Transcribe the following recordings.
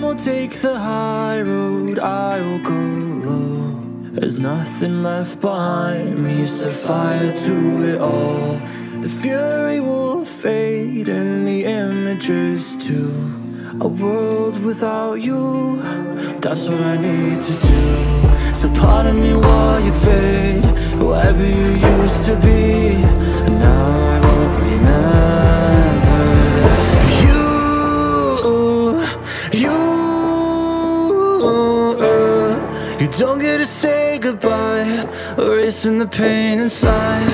won't take the high road, I will go low. There's nothing left behind me, set fire to it all. The fury will fade and the images too. A world without you, that's what I need to do. So pardon me while you fade, whoever you used to be, and now I won't remember you don't get to say goodbye, erasing the pain inside.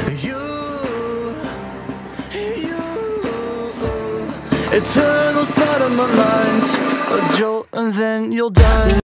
Eternal side of my mind, a jolt and then you'll die.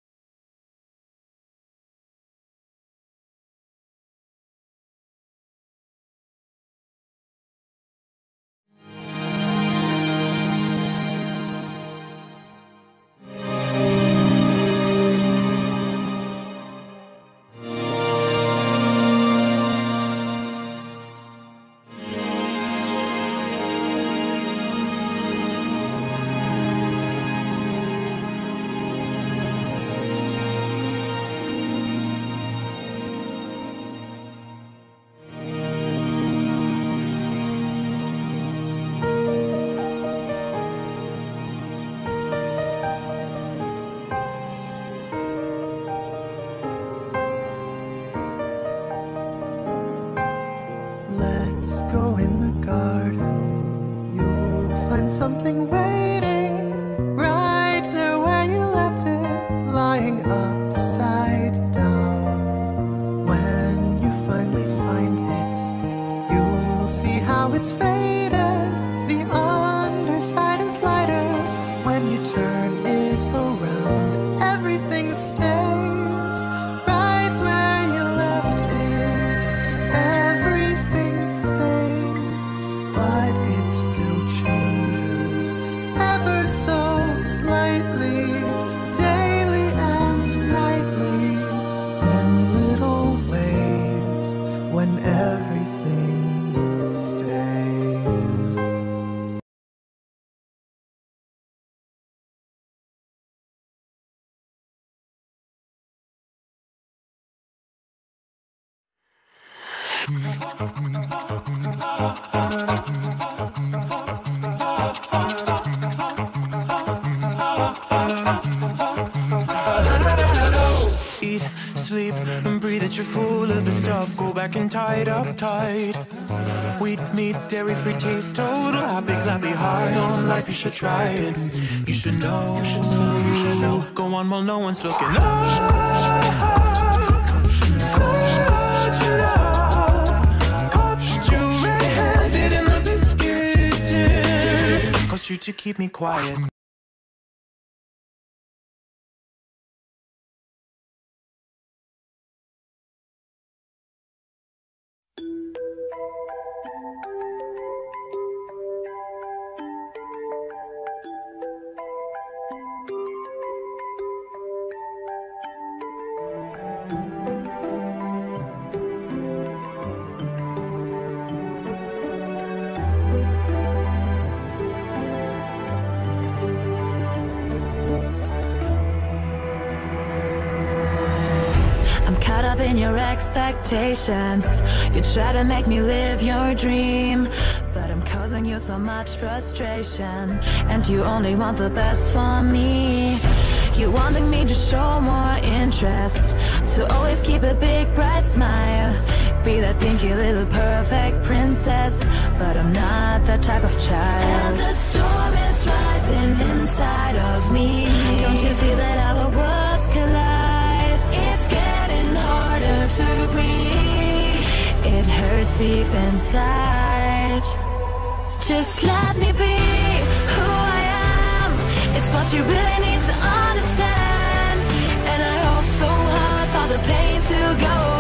Let's go in the garden. You'll find something waiting right there where you left it, lying upside down. When you finally find it, you'll see how it's faded. The underside is lighter. When you turn it around, everything stays right where you left it. Everything stays, but it still changes ever so slightly, daily and nightly, in little ways, when everything stays. Eat, sleep, and breathe it, you're full of the stuff. Go back and tie it up tight. Wheat, meat, dairy-free, taste total. Happy, clappy, hard on life, you should try it. You should know, you should know, you should know. Go on while no one's looking. Caught you red-handed in the biscuit tin. Caused you to keep me quiet. I'm caught up in your expectations. You try to make me live your dream, but I'm causing you so much frustration. And you only want the best for me. You wanting me to show more interest, to always keep a big bright smile, be that pinky little perfect princess. But I'm not that type of child. And the storm is rising inside of me. Don't you feel that our worlds collide? It's getting harder to breathe. It hurts deep inside. Just let me be who I am. It's what you really need to understand. And I hope so hard for the pain to go